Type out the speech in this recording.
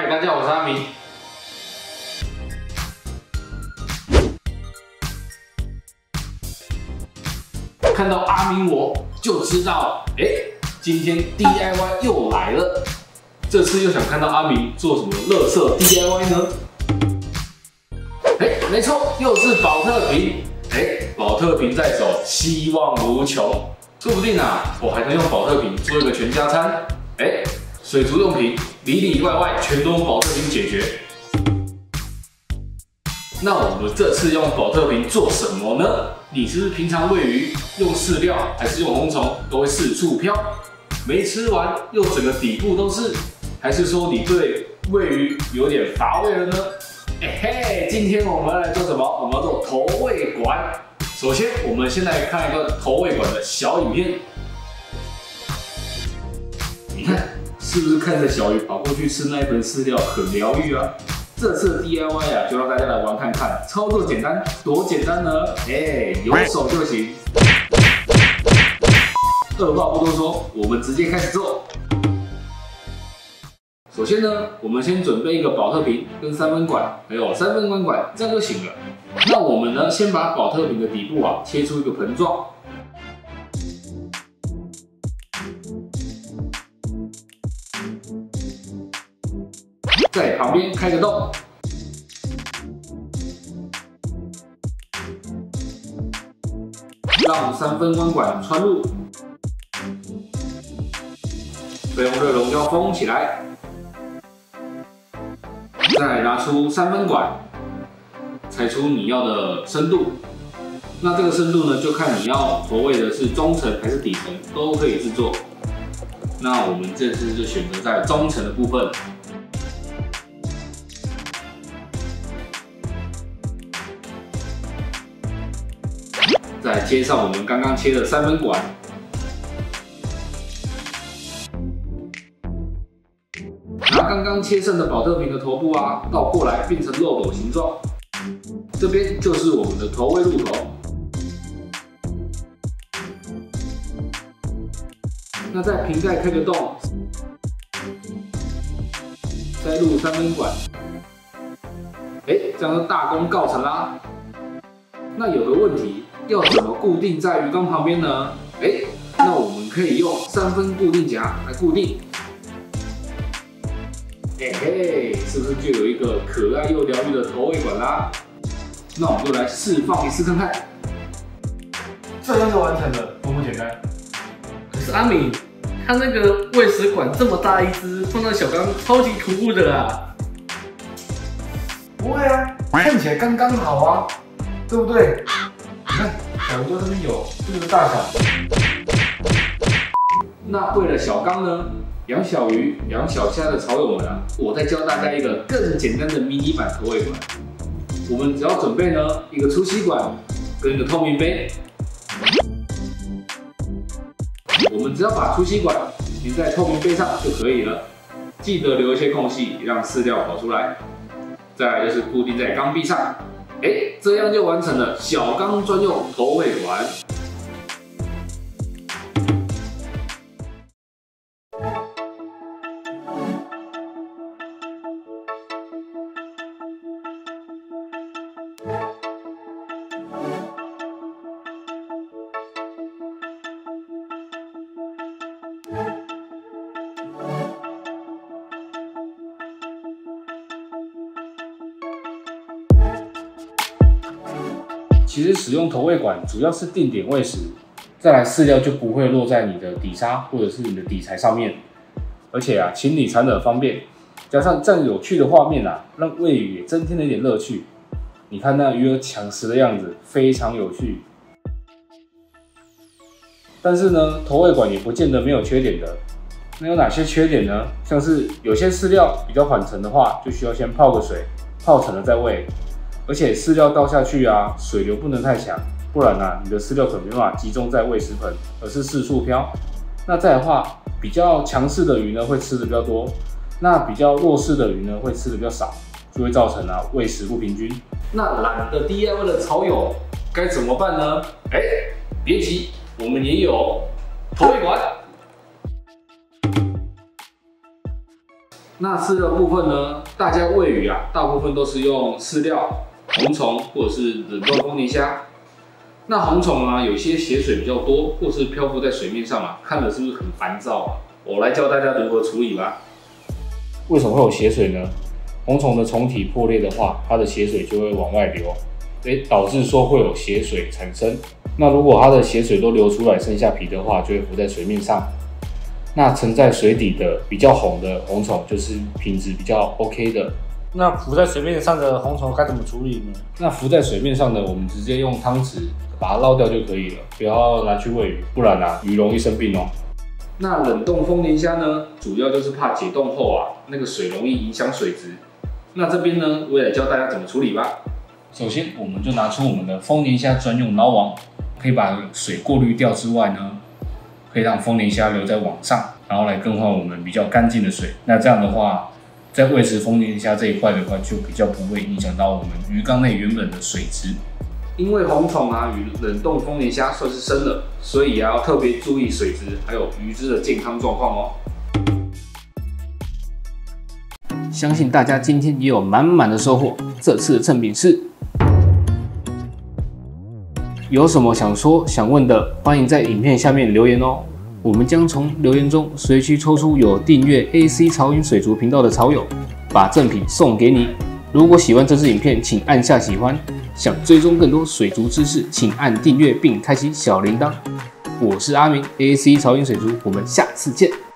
大家好，我是阿明。看到阿明我就知道，今天 DIY 又来了。这次又想看到阿明做什么垃圾 DIY 呢？没错，又是宝特瓶。宝特瓶在手，希望无穷。说不定啊，我还能用宝特瓶做一个全家餐。水族用品里里外外全都用宝特瓶解决。那我们这次用宝特瓶做什么呢？你是不是平常喂鱼用饲料还是用红虫都会四处飘，没吃完又整个底部都是？还是说你对喂鱼有点乏味了呢？今天我们来做什么？我们要做投喂管。首先，我们先来看一个投喂管的小影片。你看，是不是看着小鱼跑过去吃那一盆饲料很疗愈啊？这次的 DIY 啊，就让大家来玩看看，操作简单，多简单呢？有手就行。二话不多说，我们直接开始做。首先呢，我们先准备一个保特瓶跟3分管，还有3分管管，这样就行了。那我们呢，先把保特瓶的底部啊切出一个盆状，在旁边开个洞，让3分管管穿入，再用热熔胶封起来。再拿出3分管，裁出你要的深度。那这个深度呢，就看你要投喂的是中层还是底层，都可以制作。那我们这次就选择在中层的部分。再接上我们刚刚切的3分管。拿刚刚切剩的保特瓶的头部啊，倒过来变成漏斗形状，这边就是我们的投喂入口。那在瓶盖开个洞，再入3分管，这样就大功告成啦。那有个问题，要怎么固定在鱼缸旁边呢？那我们可以用3分固定夹来固定。是不是就有一个可爱又疗愈的投喂管啦？那我们就来释放一次看看。这样就完成了，多么简单！ 可是阿敏，它那个喂食管这么大一只，放到小缸超级突兀的啦。 不会啊，看起来刚刚好啊，对不对？你看，小鱼就这边有这个大小。那为了小缸呢？养小鱼、养小虾的草友们啊，我再教大家一个更简单的迷你版投喂管。我们只要准备呢一个粗吸管跟一个透明杯，我们只要把粗吸管粘在透明杯上就可以了。记得留一些空隙，让饲料跑出来。再来就是固定在缸壁上，这样就完成了小缸专用投喂管。其实使用投喂管主要是定点喂食，再来饲料就不会落在你的底沙或者是你的底材上面，而且啊清理产得方便，加上这样有趣的画面啊，让喂鱼也增添了一点乐趣。你看那鱼儿抢食的样子，非常有趣。但是呢，投喂管也不见得没有缺点的。那有哪些缺点呢？像是有些饲料比较缓沉的话，就需要先泡个水，泡沉了再喂。而且饲料倒下去啊，水流不能太强，不然啊，你的饲料可能没办法集中在喂食盆，而是四处飘。那再来的话，比较强势的鱼呢会吃的比较多，那比较弱势的鱼呢会吃的比较少，就会造成啊喂食不平均。那懒得 DIY 的草友该怎么办呢？别急，我们也有投喂管。 那饲料部分呢，大家喂鱼啊，大部分都是用饲料、红虫或者是冷冻丰年虾。那红虫啊，有些血水比较多，或是漂浮在水面上啊，看了是不是很烦躁啊？我来教大家如何处理吧。为什么会有血水呢？红虫的虫体破裂的话，它的血水就会往外流，导致说会有血水产生。那如果它的血水都流出来，剩下皮的话，就会浮在水面上。那沉在水底的比较红的红虫，就是品质比较 OK 的。 那浮在水面上的红虫该怎么处理呢？ 那浮在水面上的，我们直接用汤匙把它捞掉就可以了，不要拿去喂鱼，不然啊，鱼容易生病哦。那冷冻丰年虾呢，主要就是怕解冻后啊，那个水容易影响水质。那这边呢，我也来教大家怎么处理吧。首先，我们就拿出我们的丰年虾专用捞网，可以把水过滤掉之外呢，可以让丰年虾留在网上，然后来更换我们比较干净的水。那这样的话，在喂食丰年虾这一块的话，就比较不会影响到我们鱼缸内原本的水质。因为红虫啊与冷冻丰年虾算是生的，所以也要特别注意水质还有鱼只的健康状况哦。相信大家今天也有满满的收获。这次的赠品是，有什么想说想问的，欢迎在影片下面留言哦。我们将从留言中随机抽出有订阅 AC 潮音水族频道的潮友，把赠品送给你。如果喜欢这支影片，请按下喜欢。想追踪更多水族知识，请按订阅并开启小铃铛。我是阿明 AC 潮音水族，我们下次见。